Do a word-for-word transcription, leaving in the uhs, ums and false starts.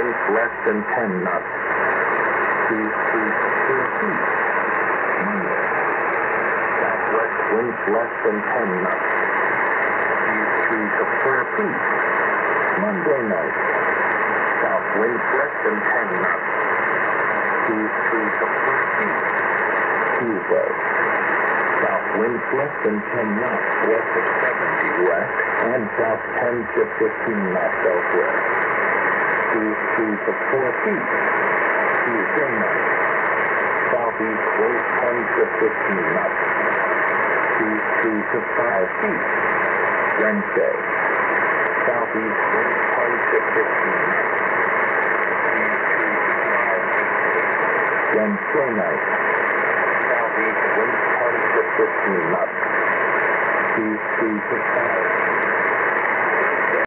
winds less than ten knots. Breeze three to four feet. Monday. Southwest winds less than ten knots. Breeze three to four feet. Monday night. South winds less than ten knots. Breeze three to four feet. Tuesday. South winds less than ten knots west of seventy west and south ten to fifteen knots southwest. Breeze three to four feet. Tuesday night. Southeast winds ten to fifteen knots. Breeze three to five feet. Wednesday. Southeast winds ten to fifteen knots. Breeze three to five feet. Wednesday night. Southeast winds ten to fifteen knots. Breeze three to five feet.